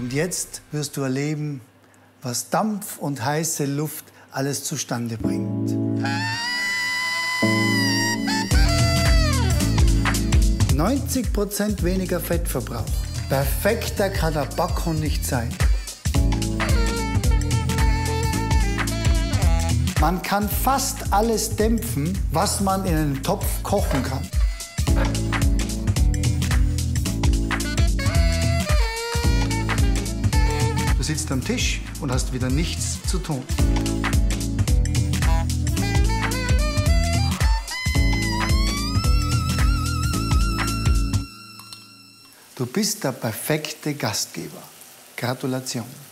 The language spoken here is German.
Und jetzt wirst du erleben, was Dampf und heiße Luft alles zustande bringt. 90% weniger Fettverbrauch. Perfekter kann der Backofen nicht sein. Man kann fast alles dämpfen, was man in einem Topf kochen kann. Du sitzt am Tisch und hast wieder nichts zu tun. Du bist der perfekte Gastgeber. Gratulation.